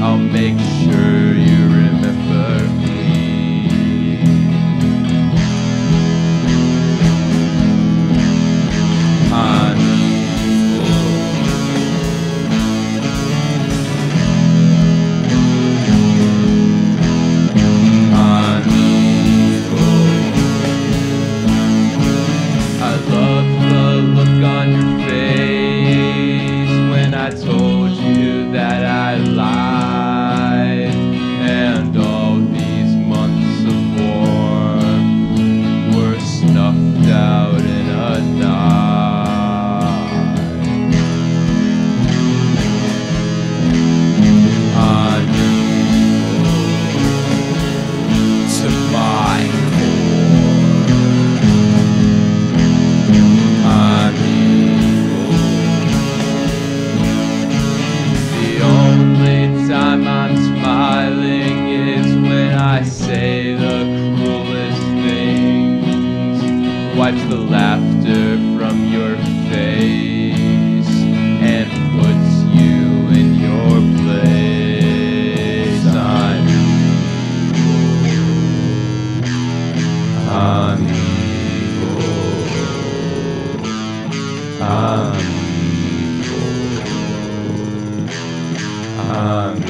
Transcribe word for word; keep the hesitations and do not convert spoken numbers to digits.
I'll make sure you remember me. I'm I told you that I lied, and all these months of warmth were snuffed out in a night. I'm to my core. I'm time I'm smiling is when I say the cruelest things. Wipes the laughter from your face and puts you in your place. I'm evil. I'm evil. I'm